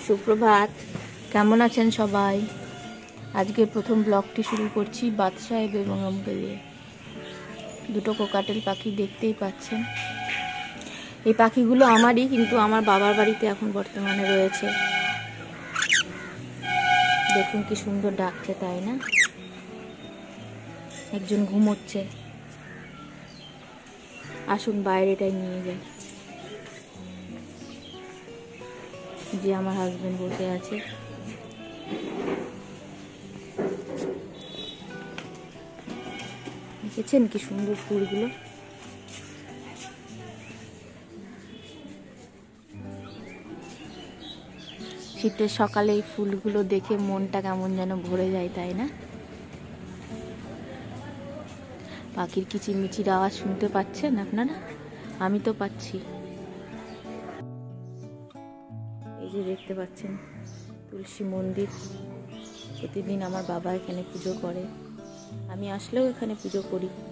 সুপ্রভাত, কেমন আছেন সবাই? আজকে প্রথম ব্লগটি শুরু করছি বাদশাহ এবং আমাকে দিয়ে। দুটো কোকাটেল পাখি দেখতেই পাচ্ছেন। এই পাখিগুলো আমারই, কিন্তু আমার বাবার বাড়িতে এখন বর্তমানে রয়েছে। দেখুন কি সুন্দর ডাকছে, তাই না? একজন ঘুমোচ্ছে, আসুন বাইরেটাই নিয়ে যাই। যে আমার হাজবেন্ড বসে আছে। দেখেছেন কি সুন্দর ফুলগুলো? শীতের সকালে এই ফুলগুলো দেখে মনটা কেমন যেন ভরে যায়, তাই না? পাখির কিচিরমিচির আওয়াজ শুনতে পাচ্ছেন আপনারা? আমি তো পাচ্ছি। এই যে দেখতে পাচ্ছেন তুলসী মন্দির। প্রতিদিন আমার বাবা এখানে পুজো করে, আমি আসলেও এখানে পুজো করি।